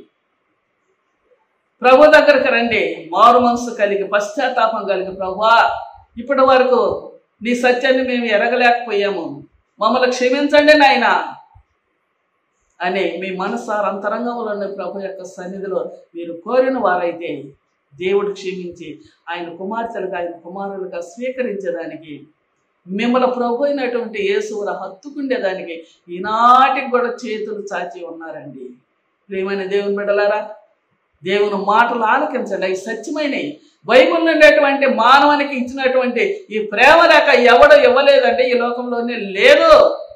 ప్రభు దగ్గరికి రండి, మారు మనసు కలిగి, పశ్చాత్తాపం కలిగి, ప్రభువా ఇప్పటి వరకు నీ సత్యాన్ని మేము ఎరగలేకపోయాము, మమ్మల్ని క్షమించండి నాయనా అని మీ మనసార అంతరంగంలోని ప్రభు యొక్క సన్నిధిలో మీరు కోరిన వారైతే దేవుడు క్షమించి ఆయన కుమార్తెలుగా, ఆయన కుమారులుగా స్వీకరించేదానికి, మిమ్మల్ని ప్రభు అయినటువంటి యేసువును హత్తుకుండేదానికి ఈనాటికి కూడా చేతులు చాచి ఉన్నారండి. ప్రియమైన దేవుని బిడ్డలారా, దేవుని మాటలు ఆలకించండి. అవి సత్యమైనవి. బైబిల్ నుండేటువంటి మానవానికి ఇచ్చినటువంటి ఈ ప్రేమ లేక ఎవడో ఇవ్వలేదండి, ఈ లోకంలోనే లేదు.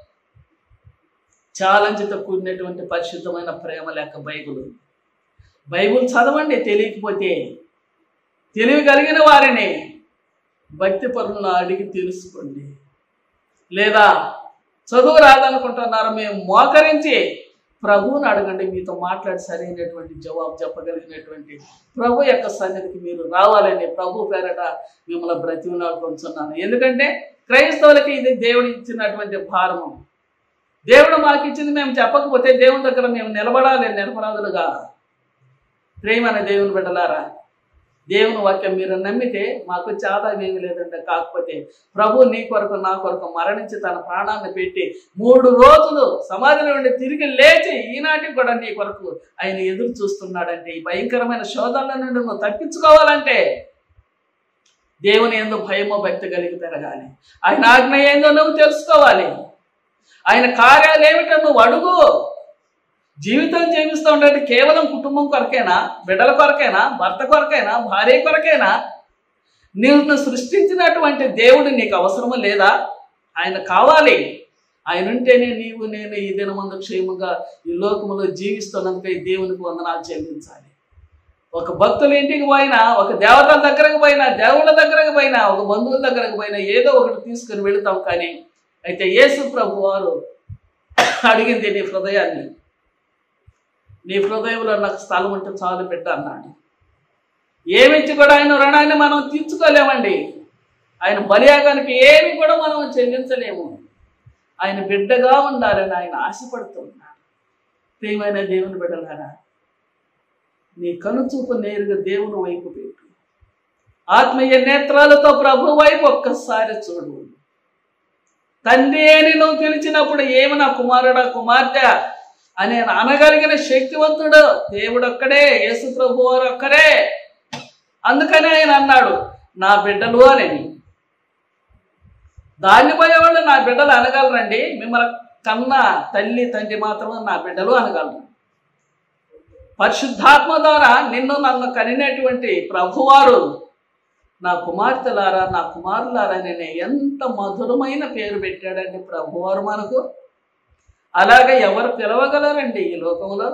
ఛాలెంజ్తో కూడినటువంటి పరిశుద్ధమైన ప్రేమ లేక బైబిల్ చదవండి. తెలియకపోతే తెలివి కలిగిన వారిని భక్తి పరులను అడిగి తెలుసుకోండి. లేదా చదువు రాదనుకుంటున్నారు, మేము మోకరించి ప్రభువుని అడగండి. మీతో మాట్లాడి సరైనటువంటి జవాబు చెప్పగలిగినటువంటి ప్రభు యొక్క సన్నిధికి మీరు రావాలని ప్రభు పేరట మిమ్మల్ని బ్రతిమలాడుకుంటున్నాను. ఎందుకంటే క్రైస్తవులకి ఇది దేవుడు ఇచ్చినటువంటి భారము. దేవుడు మాకు ఇచ్చింది మేము చెప్పకపోతే దేవుని దగ్గర మేము నిలబడాలి నిరపరాధులుగా. ప్రేమైన దేవుని బిడ్డలారా, దేవుని వాక్యం మీరు నమ్మితే మాకు ఆదాయం ఏమీ లేదంటే, కాకపోతే ప్రభు నీ కొరకు నా కొరకు మరణించి తన ప్రాణాన్ని పెట్టి 3 రోజులు సమాధి నుండి తిరిగి లేచి ఈనాటికి కూడా నీ కొరకు ఆయన ఎదురు చూస్తున్నాడంటే, ఈ భయంకరమైన శోధనల నుండి నువ్వు తప్పించుకోవాలంటే దేవుని యందు భయమో భక్తి కలిగి పెరగాలి. ఆయన ఆజ్ఞ ఏందో నువ్వు తెలుసుకోవాలి. ఆయన కార్యాలు ఏమిటో నువ్వు అడుగు. జీవితం జీవిస్తూ ఉంటే కేవలం కుటుంబం కొరకేనా, బిడ్డల కొరకేనా, భర్త కొరకేనా, భార్య కొరకేనా? నిన్ను సృష్టించినటువంటి దేవుడు నీకు అవసరము లేదా? ఆయన కావాలి. ఆయన ఉంటేనే నీవు నేను ఈ దినమందు క్షేమంగా ఈ లోకములో జీవిస్తున్నందుకు ఈ దేవునికి వందనాలు చెల్లించాలి. ఒక భక్తుల ఇంటికి పోయినా, ఒక దేవతల దగ్గరకు పోయినా, దేవుళ్ళ దగ్గరకు పోయినా, ఒక బంధువుల దగ్గరకు పోయినా ఏదో ఒకటి తీసుకుని వెళుతాం. కానీ అయితే యేసు ప్రభు వారు అడిగింది నీ హృదయాన్ని. నీ హృదయంలో నాకు స్థలం ఉంటే చాలు బిడ్డ అన్నాడు. ఏమిచ్చి కూడా ఆయన రుణాన్ని మనం తీర్చుకోలేమండి. ఆయన బలియాగానికి ఏమి కూడా మనం చెల్లించలేము. ఆయన బిడ్డగా ఉండాలని ఆయన ఆశపడుతున్నాడు. ప్రియమైన దేవుని బిడ్డలారా, నీ కనుచూపు నేరుగా దేవుని వైపు పెట్టు. ఆత్మీయ నేత్రాలతో ప్రభు వైపు ఒక్కసారి చూడు. తండ్రి అని నువ్వు పిలిచినప్పుడు ఏమి నా కుమారుడా కుమార్తె అని అనగలిగిన శక్తివంతుడు దేవుడు ఒక్కడే, యేసు ప్రభు వారు ఒక్కడే. అందుకని ఆయన అన్నాడు నా బిడ్డలు అని. దాన్ని పోయేవాళ్ళు నా బిడ్డలు అనగలరండి. మిమ్మల్ని కన్న తల్లి తండ్రి మాత్రమే నా బిడ్డలు అనగలరు. పరిశుద్ధాత్మ ద్వారా నిన్ను నన్ను కనినటువంటి ప్రభువారు నా కుమార్తెలారా నా కుమారులారా నేను ఎంత మధురమైన పేరు పెట్టాడండి ప్రభువారు మనకు. అలాగే ఎవరు పిలవగలరండి ఈ లోకంలో?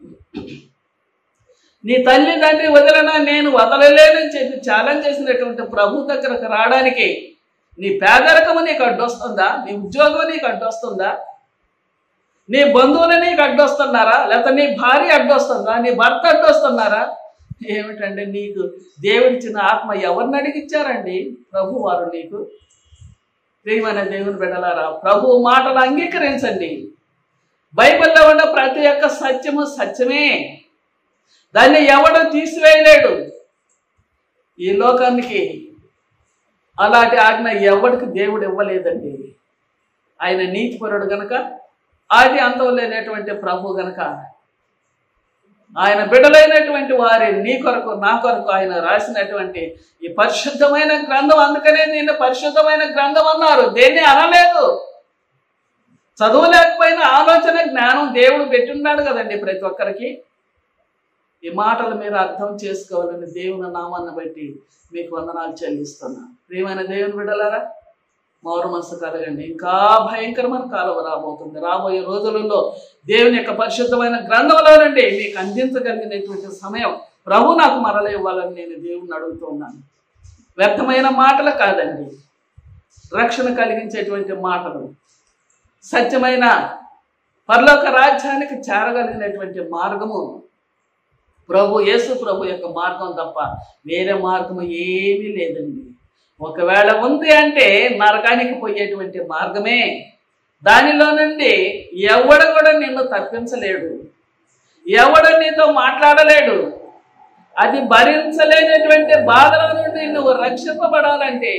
నీ తల్లి తండ్రి వదిలినా నేను వదలలేనని చెప్పి ఛాలెంజ్ చేసినటువంటి ప్రభు దగ్గరకు రావడానికి నీ పేదరికము నీకు అడ్డొస్తుందా? నీ ఉద్యోగం నీకు అడ్డొస్తుందా? నీ బంధువులు నీకు అడ్డొస్తున్నారా? లేకపోతే నీ భార్య అడ్డొస్తుందా? నీ భర్త అడ్డొస్తున్నారా? ఏమిటంటే నీకు దేవుడిచ్చిన ఆత్మ ఎవరిని అడిగిచ్చారండి? ప్రభు వారు నీకు. ప్రియమైన దేవుని బిడ్డలారా, ప్రభు మాటలు అంగీకరించండి. బైబిల్లో ఉన్న ప్రతి ఒక్క సత్యము సత్యమే. దాన్ని ఎవడు తీసివేయలేడు. ఈ లోకానికి అలాంటి ఆజ్ఞ ఎవడికి దేవుడు ఇవ్వలేదండి. ఆయన నీతిపరుడు గనక, ఆది అంతం లేనటువంటి ప్రభు గనక, ఆయన బిడ్డలైనటువంటి వారి నీ కొరకు నా కొరకు ఆయన రాసినటువంటి ఈ పరిశుద్ధమైన గ్రంథం. అందుకనే దీన్ని పరిశుద్ధమైన గ్రంథం అన్నారు. దేన్ని అనలేదు. చదువు లేకపోయినా ఆలోచన జ్ఞానం దేవుడు పెట్టున్నాడు కదండి ప్రతి ఒక్కరికి. ఈ మాటలు మీరు అర్థం చేసుకోవాలని దేవుని నామాన్ని బట్టి మీకు వందనాలు చెల్లిస్తున్నా. ప్రియమైన దేవుని బిడ్డలారా, మారు మనసు కలగండి. ఇంకా భయంకరమైన కాలం రాబోతుంది. రాబోయే రోజులలో దేవుని యొక్క పరిశుద్ధమైన గ్రంథంలో నుండి మీకు అందించగలిగినటువంటి సమయం ప్రభు నాకు మరల ఇవ్వాలని నేను దేవుణ్ణి అడుగుతూ ఉన్నాను. వ్యర్థమైన మాటలు కాదండి, రక్షణ కలిగించేటువంటి మాటలు, సత్యమైన పరలోక రాజ్యానికి చేరగలిగినటువంటి మార్గము ప్రభు యేసు ప్రభు యొక్క మార్గం తప్ప వేరే మార్గము ఏమీ లేదండి. ఒకవేళ ఉంది అంటే నరకానికి పోయేటువంటి మార్గమే. దానిలో నుండి ఎవడు కూడా నిన్ను తప్పించలేడు, ఎవడు నీతో మాట్లాడలేడు. అది భరించలేనటువంటి బాధల నుండి నువ్వు రక్షింపబడాలంటే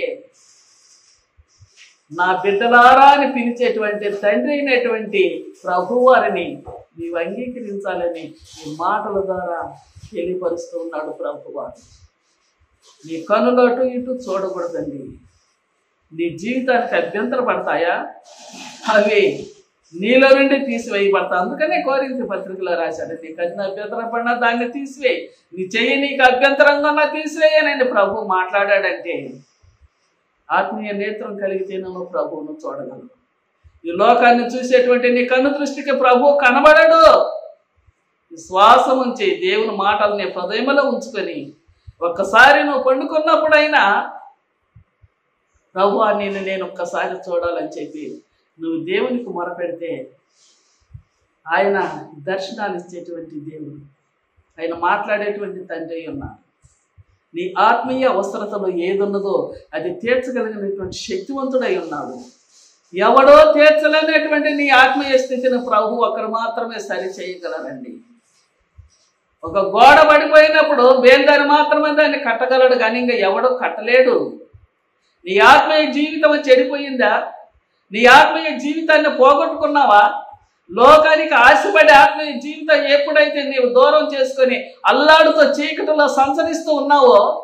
నా బిడ్డలారా అని పిలిచేటువంటి తండ్రి అయినటువంటి ప్రభువారిని నీవు అంగీకరించాలని ఈ మాటల ద్వారా తెలియపరుస్తూ ఉన్నాడు ప్రభువారు. నీ కన్నులు అటు ఇటు చూడకూడదండి. నీ జీవితానికి అభ్యంతర పడతాయా? అవి నీలో నుండి తీసివేయబడతాయి. అందుకనే కొరింథీ పత్రికలో రాశాడు, నీ కన్ను అభ్యంతరం పడినా దాన్ని తీసివేయి, నీ చెయ్యి నీకు అభ్యంతరంగా తీసివేయనండి ప్రభు మాట్లాడాడంటే. ఆత్మీయ నేత్రం కలిగితే నువ్వు ప్రభువును చూడగలవు. ఈ లోకాన్ని చూసేటువంటి నీ కన్ను దృష్టికి ప్రభు కనబడడు. విశ్వాసం ఉంచి దేవుని మాటల్ని హృదయంలో ఉంచుకొని ఒక్కసారి నువ్వు పండుకున్నప్పుడైనా ప్రభు నేను ఒక్కసారి చూడాలని చెప్పి నువ్వు దేవునికి మొరపెడితే ఆయన దర్శనాలు ఇచ్చేటువంటి దేవుడు, ఆయన మాట్లాడేటువంటి తండ్రి ఉన్నాడు. నీ ఆత్మీయ అవసరతలో ఏదున్నదో అది తీర్చగలిగినటువంటి శక్తివంతుడై ఉన్నాడు. ఎవడో తీర్చలేనటువంటి నీ ఆత్మీయ స్థితిని ప్రభు ఒకరు మాత్రమే సరి చేయగలరండి. ఒక గోడ పడిపోయినప్పుడు బేల్దారి మాత్రమే దాన్ని కట్టగలడు, కానీ ఇంకా ఎవడో కట్టలేడు. నీ ఆత్మీయ జీవితం చెడిపోయిందా? నీ ఆత్మీయ జీవితాన్ని పోగొట్టుకున్నావా? లోకానికి ఆశపడి ఆత్మీయ జీవితం ఎప్పుడైతే నీవు దూరం చేసుకొని అల్లాడుతో చీకటిలో సంచరిస్తూ ఉన్నావో,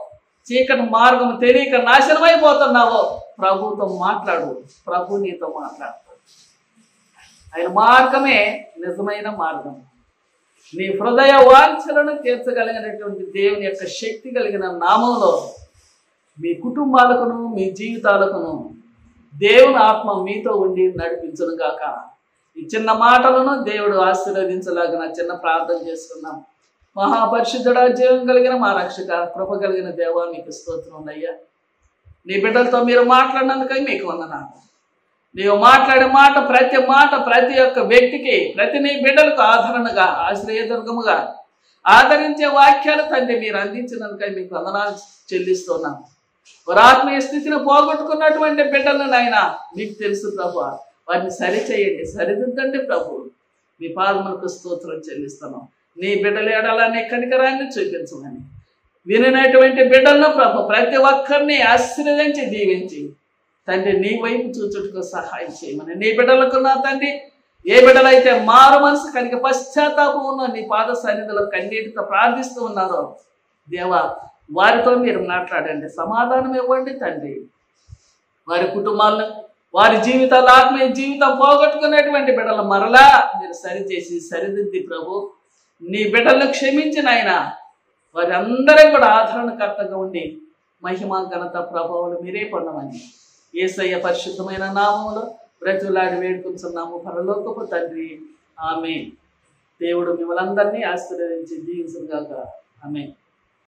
చీకటి మార్గం తెలియక నాశనమైపోతున్నావో ప్రభుతో మాట్లాడు. ప్రభు నీతో మాట్లాడతాడు. ఆయన మార్గమే నిజమైన మార్గం. నీ హృదయ వాంఛలను తీర్చగలిగినటువంటి దేవుని యొక్క శక్తి కలిగిన నామంలో మీ కుటుంబాలకును మీ జీవితాలకును దేవుని ఆత్మ మీతో ఉండి నడిపించును గాక. ఈ చిన్న మాటలను దేవుడు ఆశీర్వదించలాగిన చిన్న ప్రార్థన చేసుకున్నాం. మహాపరిశుద్ధుడా, జీవం కలిగిన మా రక్షక, కృప కలిగిన దేవా, మీకు స్తోత్రం అయ్యా. నీ బిడ్డలతో మీరు మాట్లాడినందుకై మీకు వందనాలు. నీవు మాట్లాడే మాట ప్రతి ఒక్క వ్యక్తికి, ప్రతి నీ బిడ్డలకు ఆదరణగా, ఆశ్రయదుర్గముగా ఆదరించే వాక్యాలు తండ్రి మీరు అందించినందుకై మీకు వందనాలు చెల్లిస్తున్నాం. వారి ఆత్మీయ స్థితిని పోగొట్టుకున్నటువంటి బిడ్డలను నాయన మీకు తెలుసు ప్రభు, వారిని సరిచేయండి, సరిదిద్దండి ప్రభు. మీ పాదములకు స్తోత్రం చెల్లిస్తున్నాం. నీ బిడ్డల ఎడల నీ కనికరాన్ని చూపించమని వినినటువంటి బిడ్డలను ప్రభు ప్రతి ఒక్కరిని ఆశీర్వదించి దీవించి తండ్రి నీ వైపు చూచుటకు సహాయం చేయమని, నీ బిడ్డలకు నా తండ్రి ఏ బిడ్డలైతే మారు మనసు కలిగి పశ్చాత్తాపం ఉన్న నీ పాద సన్నిధిలో కన్నీటితో ప్రార్థిస్తూ ఉన్నారో దేవా, వారితో మీరు మాట్లాడండి, సమాధానం ఇవ్వండి తండ్రి. వారి కుటుంబాలను, వారి జీవితాలు, ఆత్మీయ జీవితం పోగొట్టుకునేటువంటి బిడ్డలు మరలా మీరు సరిచేసి సరిదిద్ది ప్రభు. నీ బిడ్డలను క్షమించిన ఆయన వారి అందరూ కూడా ఆదరణకర్తగా ఉండి మహిమ ఘనత ప్రభావాలు మీరే పొందమని యేసయ్య పరిశుద్ధమైన నామములో బ్రతులాడి వేడుకుంటున్నాము పరలోకపు తండ్రి. ఆమేన్. దేవుడు మిమ్మల్ని అందరినీ ఆశీర్వదించి దీవించుగాక. ఆమేన్.